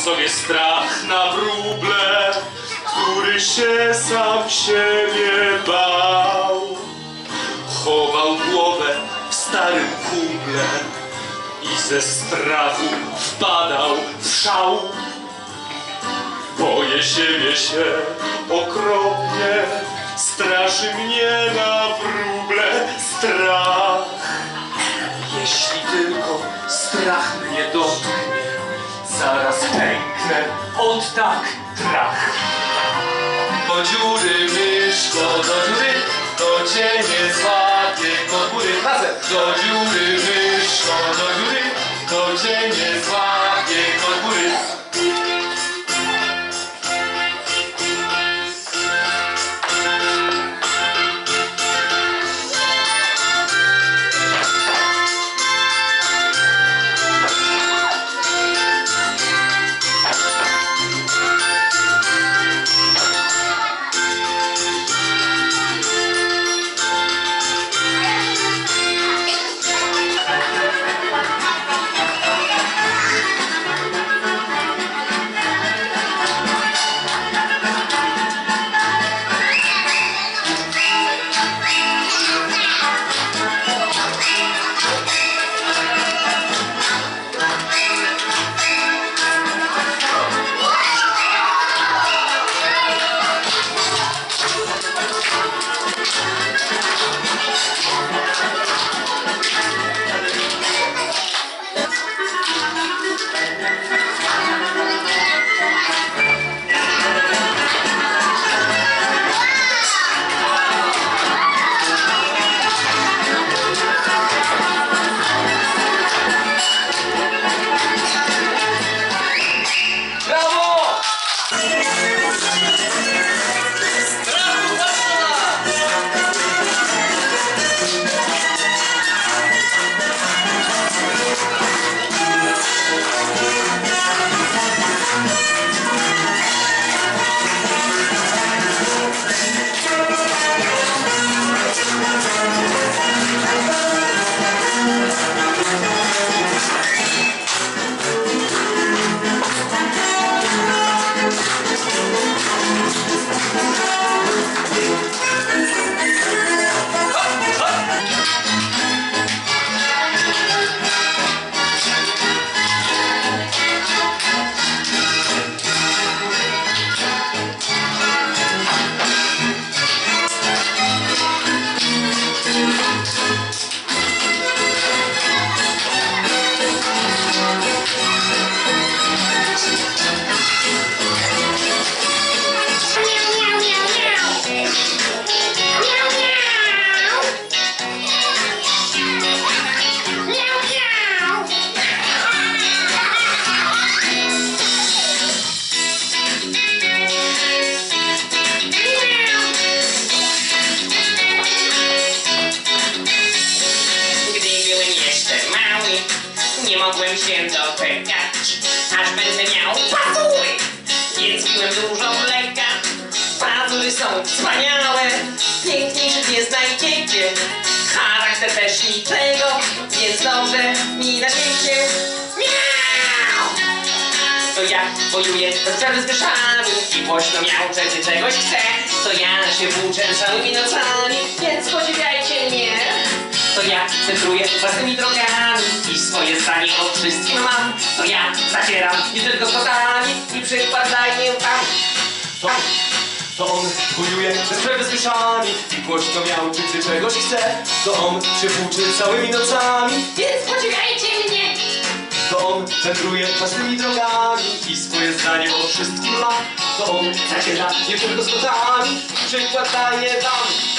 sobie strach na wróble, który się sam siebie bał. Chował głowę w starym kumple i ze strachu wpadał w szał. Boję siebie się okropnie, straszy mnie na wróble strach. Jeśli tylko strach mnie dotknie, zaraz pęknę od tak trach. Do dziury, myszko, do dziury, to cię nie złapie do góry. Razem! Do dziury, myszko, do dziury, to cię nie złapie do góry. Nie mogłem się doczekać, aż będę miał pazury, więc piłem dużo mleka. Pazury są wspaniałe, piękniejszych nie znajdziecie. Charakter też niczego, więc dobrze mi na świecie. Miau! To ja bojuję bez przerwy z myszami i głośno miauczę, gdy czegoś chcę. To ja się włóczę całymi nocami, więc podziwiajcie mnie. To ja centruję własnymi drogami i swoje zdanie o wszystkim mam. To ja zacieram nie tylko z kotami i przykład daję wam. To on bojuje bez przerwy z myszami i głośno miauczy, gdy czegoś chce. To on się włóczy całymi nocami, więc podziwiajcie mnie. To on wędruje własnymi drogami i swoje zdanie o wszystkim ma. To on zaciera nie tylko z kotami i przykład daje wam.